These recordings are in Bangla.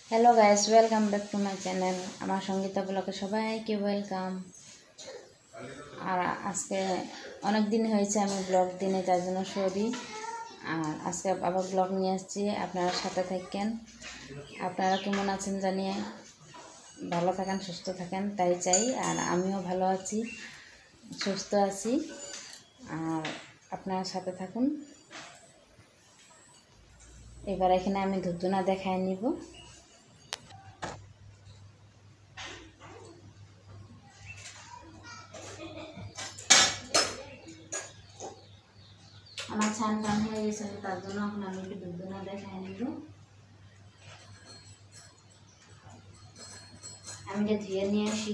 Hello guys, welcome back to my channel. আমার সঙ্গীতা ব্লগে সবাইকে ওয়েলকাম। আর আজকে অনেক দিন হয়েছে আমি ব্লগ দিনে, তার জন্য সরি। আর আজকে আবার ব্লগ নিয়ে আসছি, আপনারা সাথে থাকেন। আপনারা কেমন আছেন জানিয়ে, ভালো থাকেন, সুস্থ থাকেন, তাই চাই। আর আমিও ভালো আছি, সুস্থ আছি। আর আপনারা সাথে থাকুন। এবার এখানে আমি ধুতুনা দেখায় নিব। আমার ছান টান হয়ে গেছে, তার জন্য এখন আমি একটু দুধনা দেখাই নিব। আমি এটা ধুয়ে নিয়ে আসি।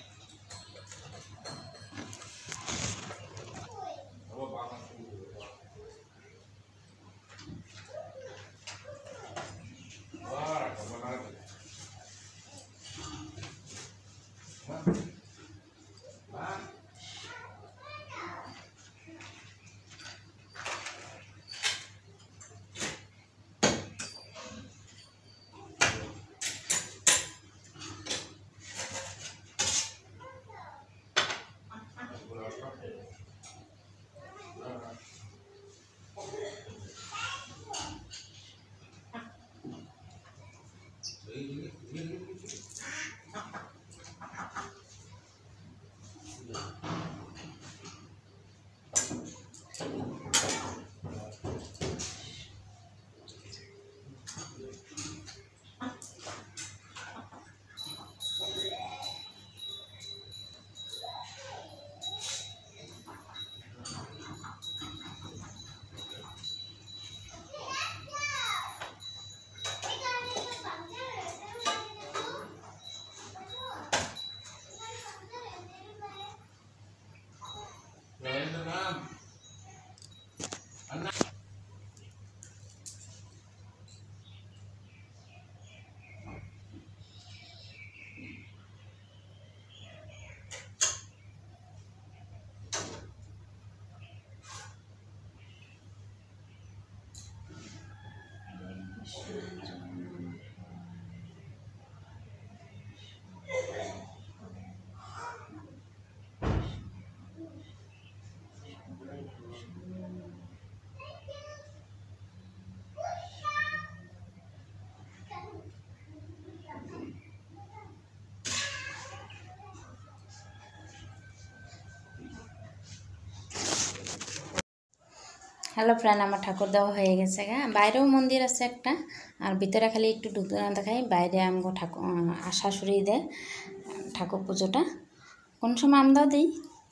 হ্যালো ফ্রেন্ড, আমার ঠাকুর দেওয়া হয়ে গেছে গা। বাইরেও মন্দির আছে একটা, আর ভিতরে খালি একটু ঢুকনা দেখাই। বাইরে আমগো ঠাকুর শাশুড়ি দেয় ঠাকুর পুজোটা, কোন সময় আমরাও দিই।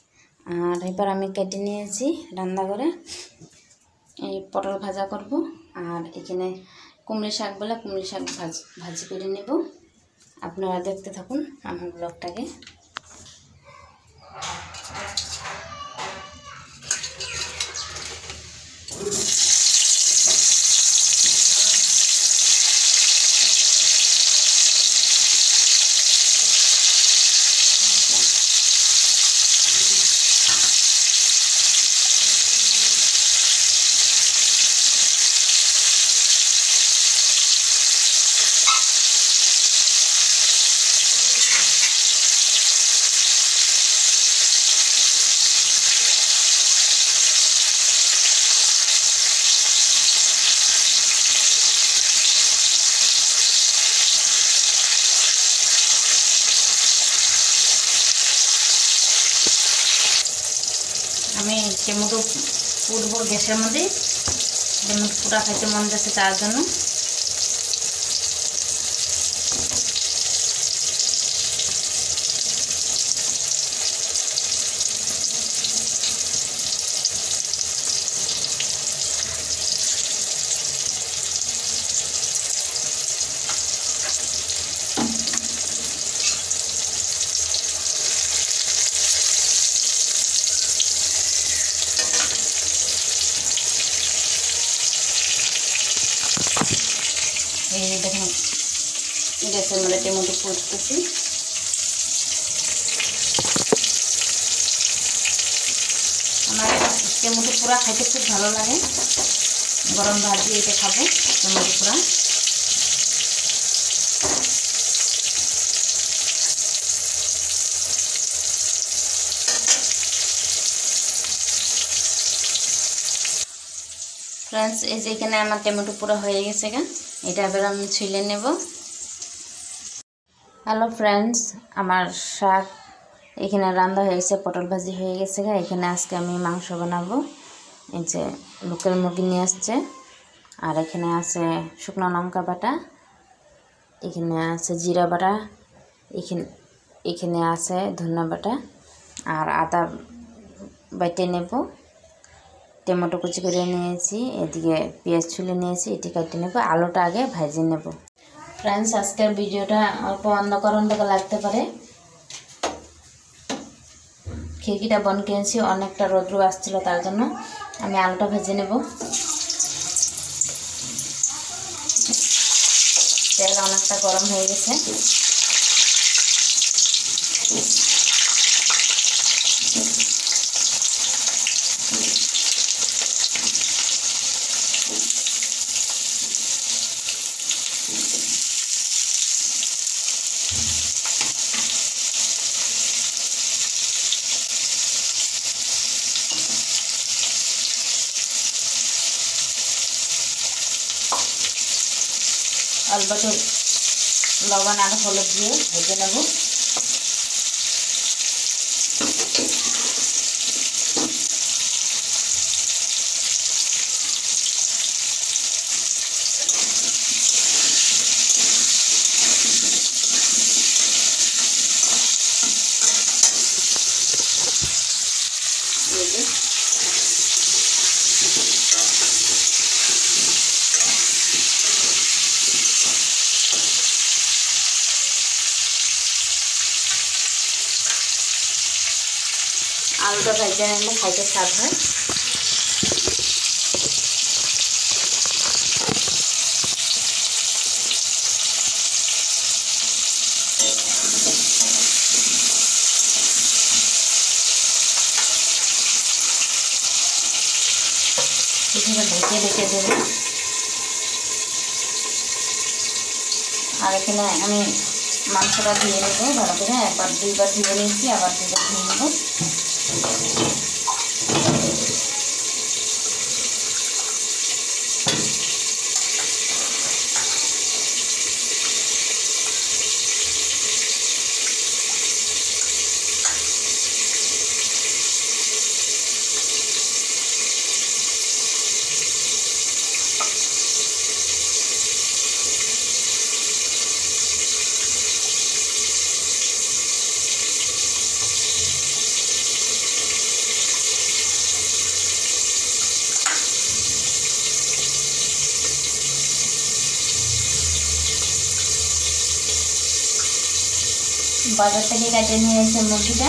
আর এবার আমি কেটে নিয়েছি রান্না করে, এই পটল ভাজা করব। আর এখানে কুমড়ি শাক বলে কুমড়ি শাক ভাজি করে নেব। আপনারা দেখতে থাকুন আমার ব্লগটাকে। আমি টমেটো পুরবো গ্যাসের মধ্যে, টমেটো পুরা খাইতে মন যাচ্ছে, তার জন্য। এই দেখুন গ্যাসের মধ্যে টমেটো পুড়তেছি। আমার টমেটো পুরা খাইতে খুব ভালো লাগে, গরম ভাত দিয়ে এটা খাবো টমেটো পুরা। ফ্রেন্ডস এই যে এখানে আমার টমেটো পুরো হয়ে গেছে গা, এটা এবার আমি ছুলে নেব। হ্যালো ফ্রেন্ডস, আমার শাক এখানে রান্না হয়ে গেছে, পটল ভাজি হয়ে গেছে গা। এখানে আজকে আমি মাংস বানাবো। এই যে লোকাল মুরগি নিয়ে আসছে, আর এখানে আছে শুকনো লঙ্কা বাটা, এখানে আছে জিরা বাটা, এখানে আছে ধনিয়া বাটা আর আদা বেটে নেব। টমেটো কুচি করে নিয়েছি, এদিকে পেঁয়াজ ছুলে নিয়েছি, এটি কেটে নেব। আলুটা আগে ভেজে নেব। ফ্রেন্ডস আজকের ভিডিওটা অল্প অন্ধকার লাগতে পারে, খিড়কিটা বন্ধ করেছি, অনেকটা রৌদ্র আসছিল, তার জন্য আমি আলুটা ভেজে নেব। তেল অনেকটা গরম হয়ে গেছে। অল্প একটু লবণ আর হলুদ দিয়ে ভেজে নেব। আলুটা ভেজে নিলে খাইতে স্বাদ হয়। কিছুটা ঢেকে রেখে দেবো। আর এখানে আমি মাংসটা ধুয়ে নেবো ভালো করে, একবার দুইবার ধুয়ে নিয়েছি, আবার দুইবার ধুয়ে নেবো। বাজার থেকে কেটে নিয়ে এসে মুরগিটা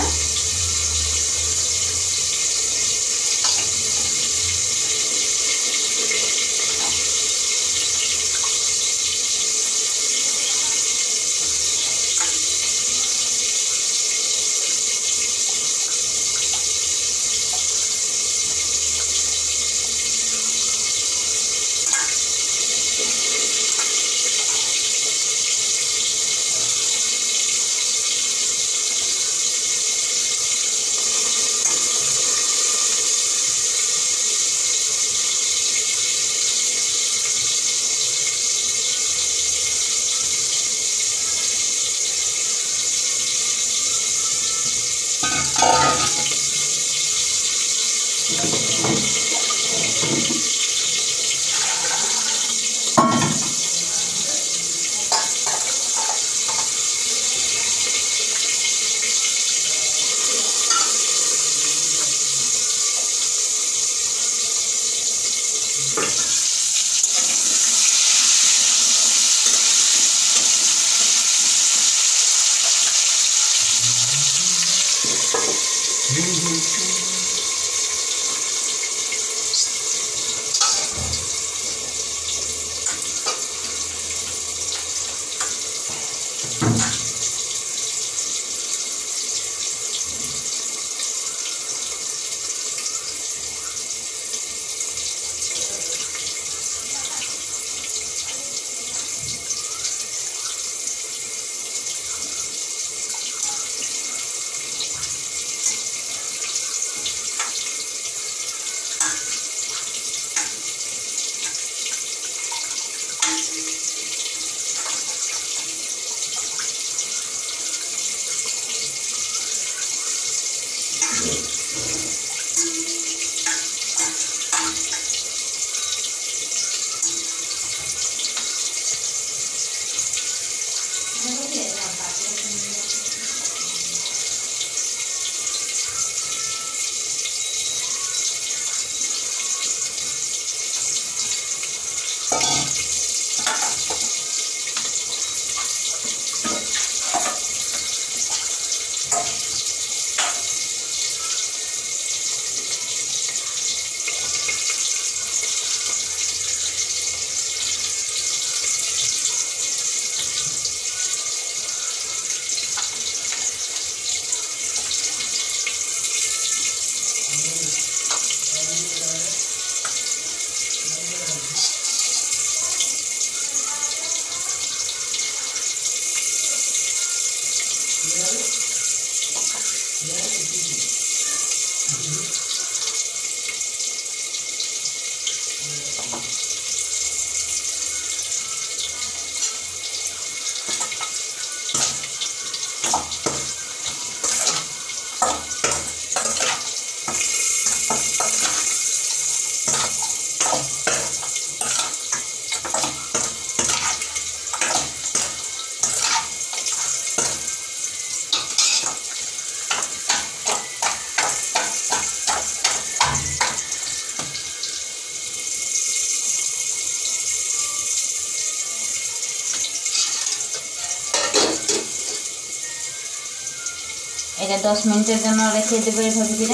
এটাকে 10 মিনিটের জন্য রেখে দেবো এইভাবে করে।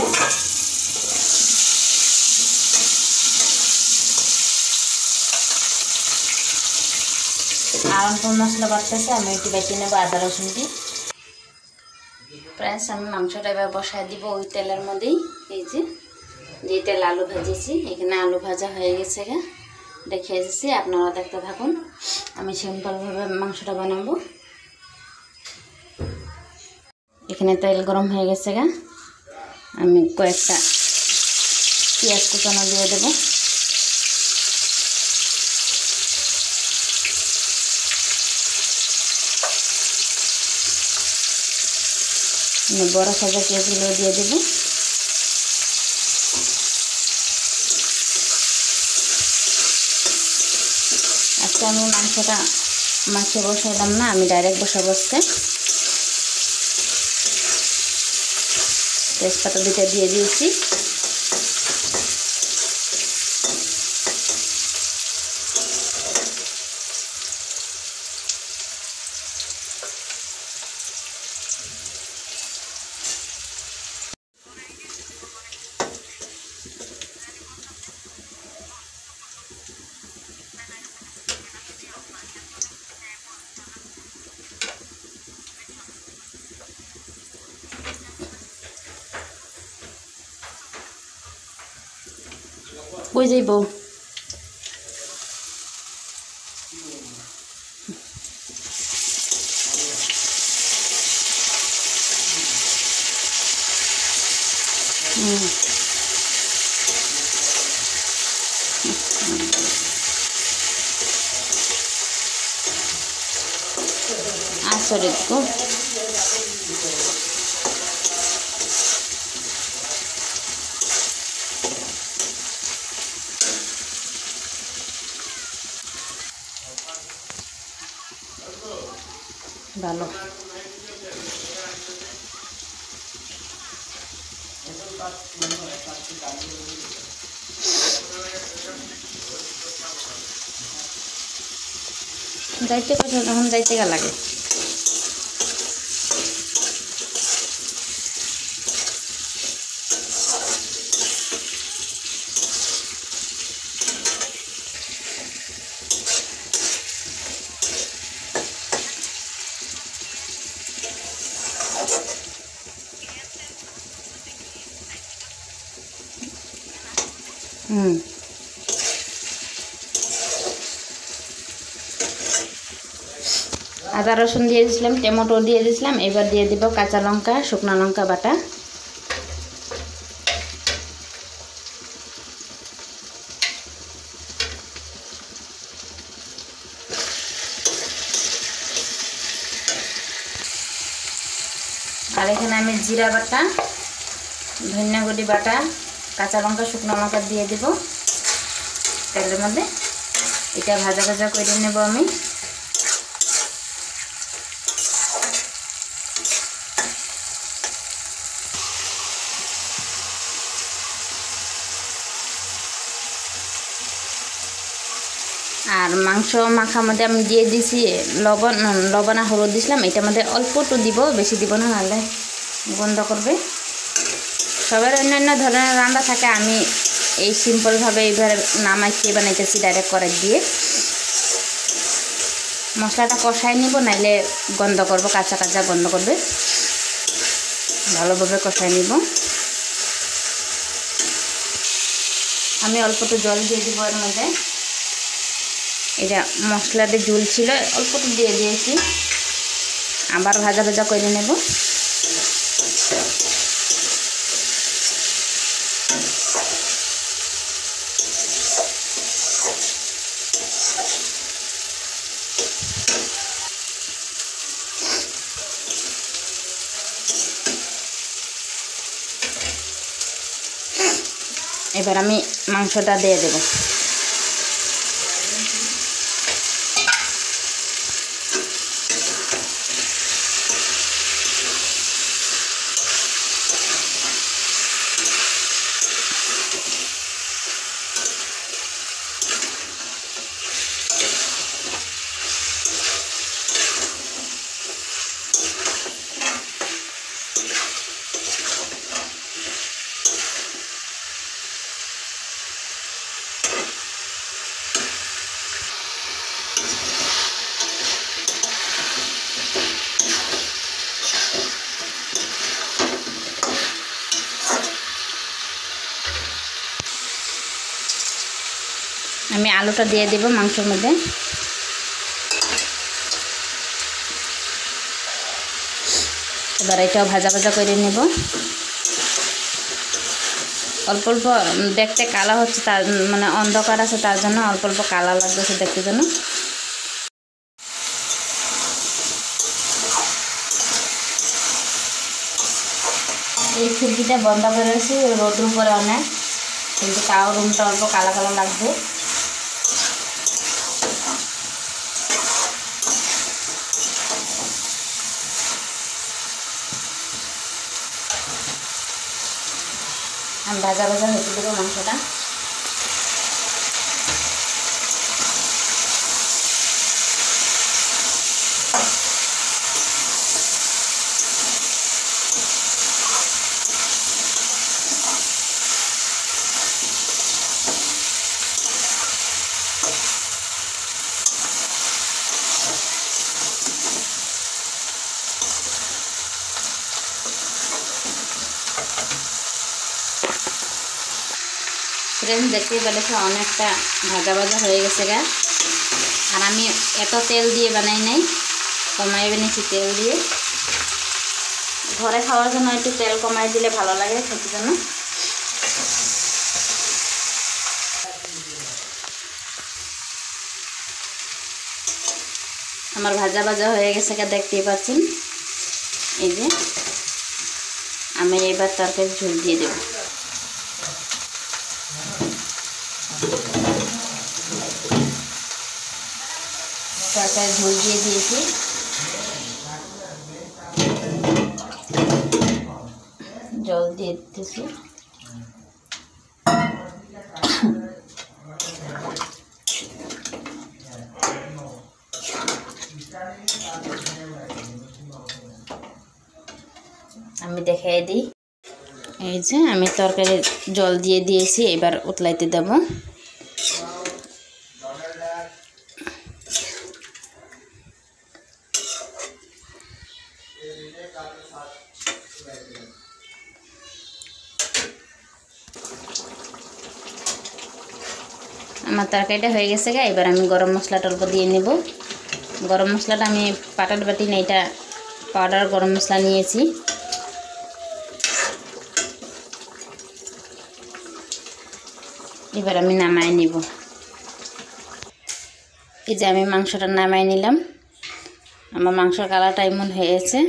আর অল্প মশলা বাড়তেছে, আমি একটু বেটে নেবো আদা রসুন দিয়ে। প্রায় আমি মাংসটা এবার বসায় দিব ওই তেলের মধ্যেই। এই যে তেল আলু ভেজেছি, এখানে আলু ভাজা হয়ে গেছে, রেখে এসেছি। আপনারা দেখতে থাকুন, আমি সিম্পলভাবে মাংসটা বানাবো। এখানে তেল গরম হয়ে গেছে, আমি কয়েকটা পেঁয়াজ কুচানো দিয়ে দেবো। বড় সাইজের পেঁয়াজগুলো দিয়ে দেব। আজকে আমি মাংসটা মাছে বসাইলাম না, আমি ডাইরেক্ট বসাবো আজকে। তেজপাতা দুটো দিয়ে দিয়েছি। কই যাইব? আসলে তো ভালো। যাইতে পারছো তখন যাইতে গা লাগে। আদা রসুন দিয়ে দিয়েছিলাম, টমেটো দিয়ে দিয়েছিলাম। এবার দিয়ে দিব কাঁচা লঙ্কা, শুকনো লঙ্কা বাটা। আর এখানে আমি জিরা বাটা, ধনিয়া গুঁড়ি বাটা, কাঁচা লঙ্কা, শুকনো লঙ্কা দিয়ে দেব তেলের মধ্যে। এটা ভাজা ভাজা করে নেব আমি। আর মাংস মাখার মধ্যে আমি দিয়ে দিছি লবণ আর হলুদ দিয়েছিলাম। এটার মধ্যে অল্প একটু দিব, বেশি দিব না, নাহলে গন্ধ করবে। সবার অন্যান্য ধরনের রান্না থাকে, আমি এই সিম্পলভাবে এইভাবে নামাইতে বানাইতেছি ডাইরেক্ট কড়াই দিয়ে। মশলাটা কষাই নিব, নাইলে গন্ধ করব, কাঁচা কাঁচা গন্ধ করবে। ভালোভাবে কষাই নিব। আমি অল্প একটু জল দিয়ে দিব এর মধ্যে। এটা মশলাতে ঝুল ছিল, অল্প একটু দিয়ে দিয়েছি। আবার ভাজা ভাজা করে নেব। এবার আমি মাংসটা দিয়ে দেব। আমি আলুটা দিয়ে দেব মাংসের মধ্যে। এবার এটাও ভাজা ভাজা করে নেব। অল্প অল্প দেখতে কালো হচ্ছে, তার মানে অন্ধকার আছে, তার জন্য অল্প অল্প কালো লাগতেছে দেখতে জন্য। এই খিড়কিটা বন্ধ করেছি রোদের উপরে অনেক, কিন্তু তাও রুমটা অল্প কালো কালো লাগবে। আমি ভাজা ভাজা হতে দেবো মাংসটা। ফ্রেন্ডস দেখতেই পেলেছে অনেকটা ভাজা ভাজা হয়ে গেছে গা। আর আমি এত তেল দিয়ে বানাই নাই, কমাই বানিয়েছি তেল দিয়ে। ঘরে খাওয়ার জন্য একটু তেল কমাই দিলে ভালো লাগে খেতে জন্য। আমার ভাজা ভাজা হয়ে গেছে গা, দেখতেই পাচ্ছেন। এই যে আমি এবার তরকারি ঝোল দিয়ে দেব। তরকারি ঝোল দিয়ে দিয়েছি। জল দিয়ে দিতেছি। আমি দেখাই দিই। এই যে আমি তরকারি জল দিয়ে দিয়েছি, এবার উতলাইতে দেব। আমার তরকারিটা হয়ে গেছে গা। এবার আমি গরম মশলাটা অল্প দিয়ে নেব। গরম মশলাটা আমি পাটার বাটি না, এটা পাউডার গরম মশলা নিয়েছি। এবার আমি নামাই নিব। এই যে আমি মাংসটা নামাই নিলাম। আমার মাংসের কালারটা এমন হয়েছে।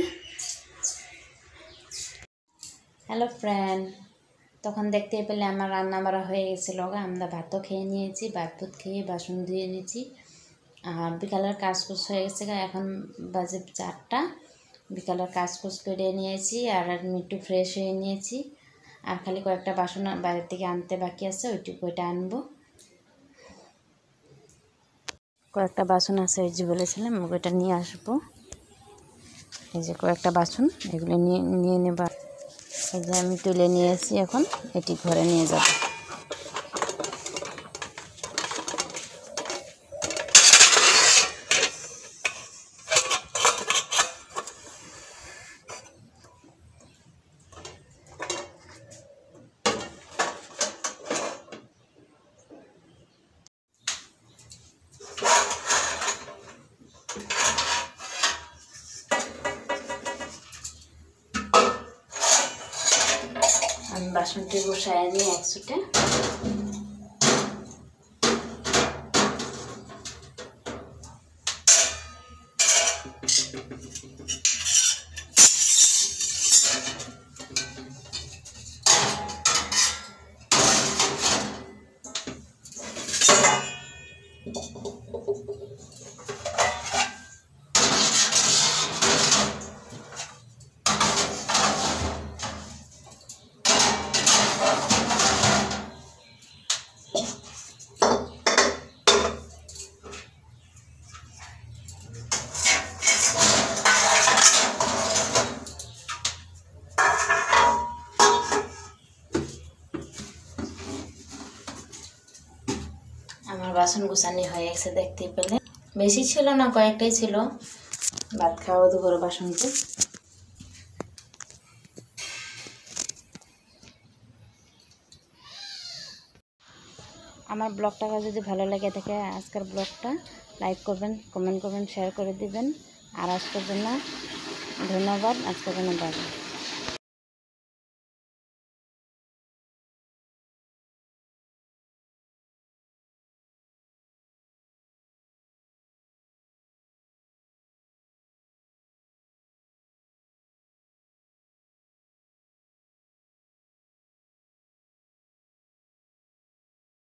হ্যালো ফ্রেন্ড, তখন দেখতে পেলে আমার রান্না বাড়া হয়ে গেছিলো। আমরা ভাতও খেয়ে নিয়েছি, ভাত ভাত খেয়ে বাসন ধুয়ে নিয়েছি। আর বিকালের কাজকুজ হয়ে গেছে। এখন বাজে 4টা। বিকালের কাজকুজ করে নিয়েছি, আর আমি একটু ফ্রেশ হয়ে নিয়েছি। আর খালি কয়েকটা বাসন বাইরে থেকে আনতে বাকি আছে, ওইটা আনবো। কয়েকটা বাসন আছে, ওই যে বলেছিলাম ওইটা নিয়ে আসবো। এই যে কয়েকটা বাসন, এগুলো নিয়ে নেব। এই যে আমি তুলে নিয়েছি, এখন এটি ঘরে নিয়ে যাব। আমি বাসনটি বসায় নিয়ে একসাথে। আমার বাসন গোছানি হয়ে গেছে, দেখতে পেলে। বেশি ছিল না, কয়েকটাই ছিল। ভাত খাওয়া দুপুর বাসনতে। আমার ব্লগটা যদি ভালো লেগে থাকে আজকের ব্লগটা লাইক করবেন, কমেন্ট করবেন, শেয়ার করে দিবেন। আর আজকের জন্য ধন্যবাদ। আজকের জন্য বাই।